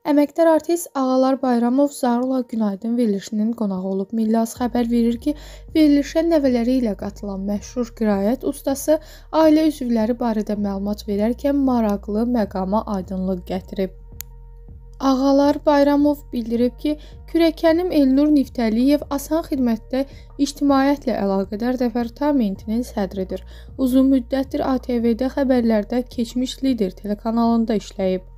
Əməkdar artist Ağalar Bayramov Zaurla Günaydın verilişinin qonağı olub. Milli Az xəbər verir ki, verilişə nəvələri ilə qatılan məşhur qiraət ustası ailə üzvləri barədə məlumat verərkən maraqlı məqama aydınlıq gətirib. Ağalar Bayramov bildirib ki, kürəkənim Elnur Niftəliyev Asan Xidmətdə İctimaiyyətlə əlaqədar departamentinin sədridir. Uzun müddətdir ATV-də xəbərlərdə keçmiş lider telekanalında işləyib.